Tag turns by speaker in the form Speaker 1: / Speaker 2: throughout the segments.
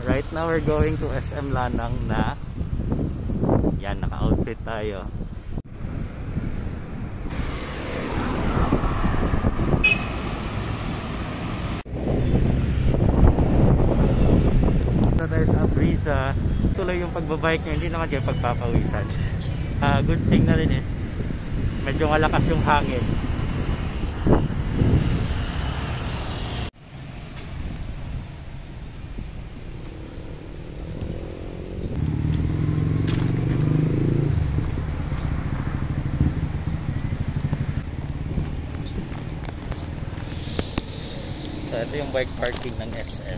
Speaker 1: Right now we're going to SM Lanang na yan, naka-outfit tayo. Ito tayo sa Brisa. Tuloy yung pagbabike nyo, hindi naman kayo pagpapawisan. Good thing na rin is medyo malakas yung hangin. So ito yung bike parking ng SM.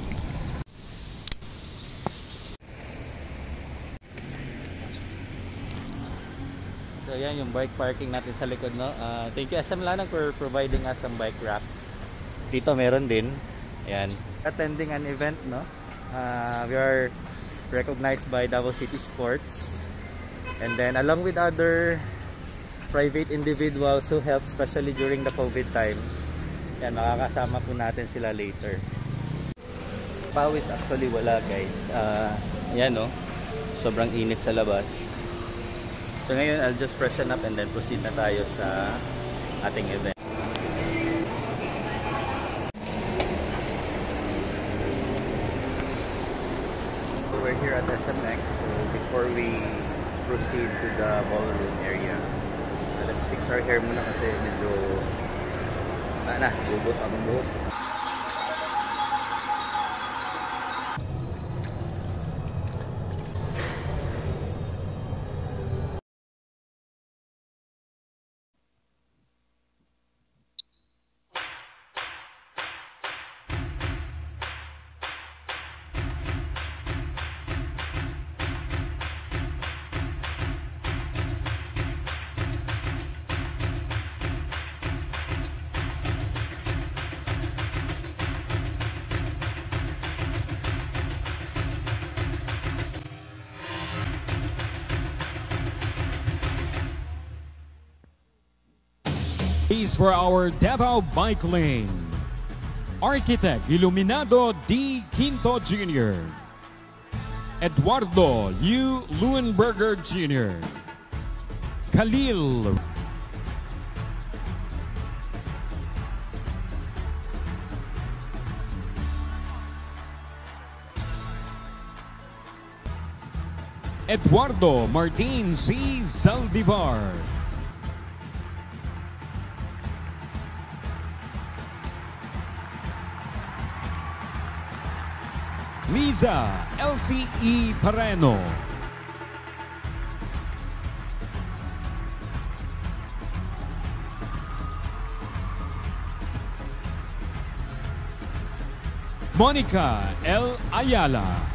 Speaker 1: So yan yung bike parking natin sa likod, no? Thank you SM Lanang for providing us some bike racks. Dito meron din. Ayan. Attending an event, no? We are recognized by Davao City Sports. And then along with other private individuals who help especially during the COVID times. Yan, makakasama po natin sila later. Pawis actually wala, guys. Yan, no? Sobrang init sa labas. So ngayon, I'll just freshen up and then proceed na tayo sa ating event. So we're here at SMX. So before we proceed to the ballroom area, let's fix our hair muna kasi medyo bubot ang buhok.
Speaker 2: Is for our Davao Bike Lane. Architect Iluminado D. Quinto Jr. Eduardo U. Luenberger Jr. Khalil Eduardo Martin C. Zaldivar. Liza LCE Pareno. Monica L. Ayala.